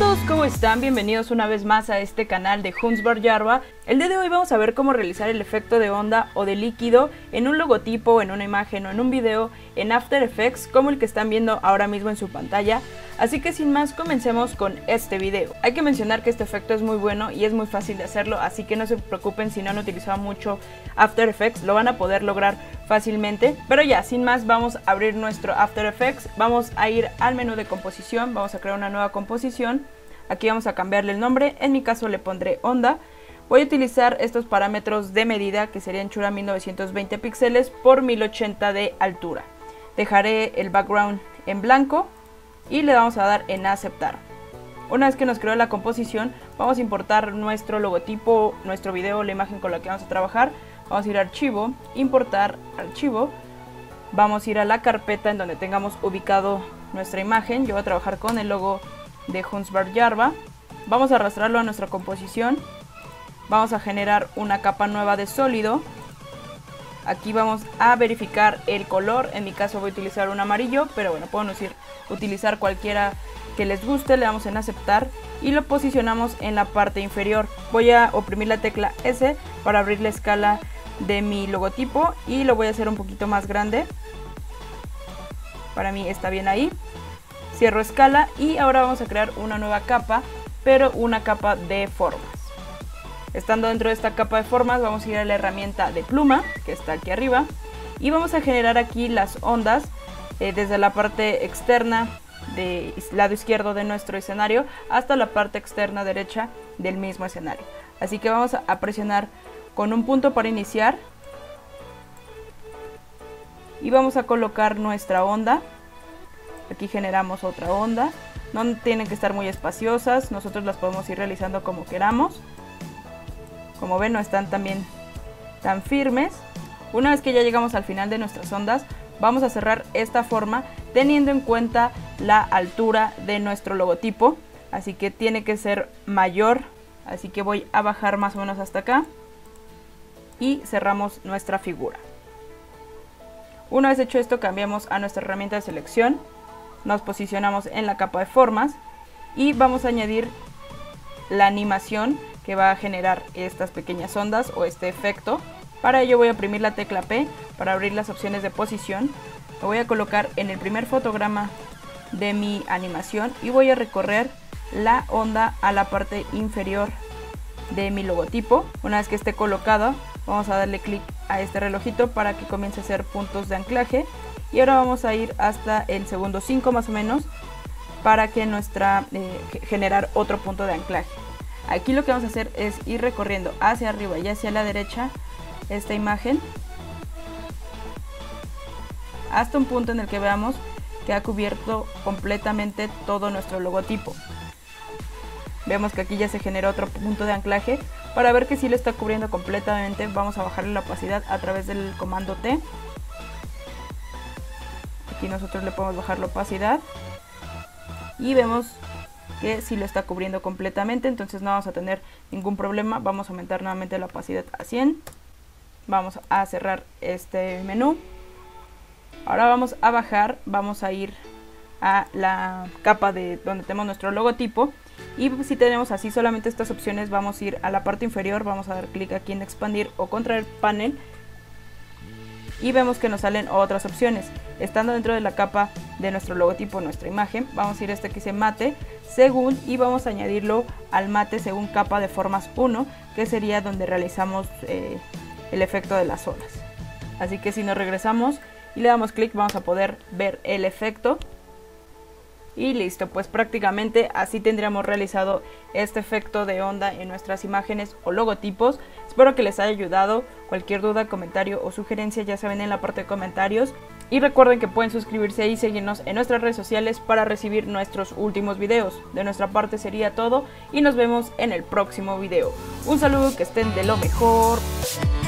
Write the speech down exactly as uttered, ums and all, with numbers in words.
todos, ¿cómo están? Bienvenidos una vez más a este canal de HuntsBarYarva. El día de hoy vamos a ver cómo realizar el efecto de onda o de líquido en un logotipo, en una imagen o en un video en After Effects, como el que están viendo ahora mismo en su pantalla. Así que sin más, comencemos con este video. Hay que mencionar que este efecto es muy bueno y es muy fácil de hacerlo, así que no se preocupen si no han utilizado mucho After Effects, lo van a poder lograr fácilmente. Pero ya, sin más, vamos a abrir nuestro After Effects, vamos a ir al menú de composición, vamos a crear una nueva composición. Aquí vamos a cambiarle el nombre, en mi caso le pondré onda. Voy a utilizar estos parámetros de medida que sería anchura mil novecientos veinte píxeles por mil ochenta de altura. Dejaré el background en blanco y le vamos a dar en aceptar. Una vez que nos creó la composición, vamos a importar nuestro logotipo, nuestro video, la imagen con la que vamos a trabajar. Vamos a ir a archivo, importar archivo. Vamos a ir a la carpeta en donde tengamos ubicado nuestra imagen. Yo voy a trabajar con el logo de HuntsBarYarva. Vamos a arrastrarlo a nuestra composición. Vamos a generar una capa nueva de sólido. Aquí vamos a verificar el color, en mi caso voy a utilizar un amarillo, pero bueno, pueden decir, utilizar cualquiera que les guste. Le damos en aceptar y lo posicionamos en la parte inferior. Voy a oprimir la tecla S para abrir la escala de mi logotipo y lo voy a hacer un poquito más grande. Para mí está bien ahí. Cierro escala y ahora vamos a crear una nueva capa, pero una capa de formas. Estando dentro de esta capa de formas, vamos a ir a la herramienta de pluma, que está aquí arriba, y vamos a generar aquí las ondas eh, desde la parte externa del lado izquierdo de nuestro escenario hasta la parte externa derecha del mismo escenario. Así que vamos a presionar con un punto para iniciar y vamos a colocar nuestra onda. Aquí generamos otra onda, no tienen que estar muy espaciosas, nosotros las podemos ir realizando como queramos. Como ven, no están también tan firmes. Una vez que ya llegamos al final de nuestras ondas, vamos a cerrar esta forma teniendo en cuenta la altura de nuestro logotipo, así que tiene que ser mayor, así que voy a bajar más o menos hasta acá y cerramos nuestra figura. Una vez hecho esto, cambiamos a nuestra herramienta de selección, nos posicionamos en la capa de formas y vamos a añadir la animación que va a generar estas pequeñas ondas o este efecto. Para ello voy a oprimir la tecla P para abrir las opciones de posición. Lo voy a colocar en el primer fotograma de mi animación y voy a recorrer la onda a la parte inferior de mi logotipo. Una vez que esté colocado, vamos a darle clic a este relojito para que comience a hacer puntos de anclaje. Y ahora vamos a ir hasta el segundo cinco más o menos para que nuestra eh, generar otro punto de anclaje. Aquí lo que vamos a hacer es ir recorriendo hacia arriba y hacia la derecha esta imagen hasta un punto en el que veamos que ha cubierto completamente todo nuestro logotipo. Vemos que aquí ya se generó otro punto de anclaje. Para ver que sí lo está cubriendo completamente, vamos a bajarle la opacidad a través del comando T. Aquí nosotros le podemos bajar la opacidad y vemos que sí lo está cubriendo completamente, entonces no vamos a tener ningún problema. Vamos a aumentar nuevamente la opacidad a cien. Vamos a cerrar este menú. Ahora vamos a bajar, vamos a ir a la capa de donde tenemos nuestro logotipo y si tenemos así solamente estas opciones, vamos a ir a la parte inferior, vamos a dar clic aquí en expandir o contraer panel y vemos que nos salen otras opciones. Estando dentro de la capa de nuestro logotipo, nuestra imagen, vamos a ir a este que dice mate según y vamos a añadirlo al mate según capa de formas uno, que sería donde realizamos eh, el efecto de las olas. Así que si nos regresamos y le damos clic, vamos a poder ver el efecto. Y listo, pues prácticamente así tendríamos realizado este efecto de onda en nuestras imágenes o logotipos. Espero que les haya ayudado. Cualquier duda, comentario o sugerencia ya saben en la parte de comentarios. Y recuerden que pueden suscribirse y seguirnos en nuestras redes sociales para recibir nuestros últimos videos. De nuestra parte sería todo y nos vemos en el próximo video. Un saludo, que estén de lo mejor.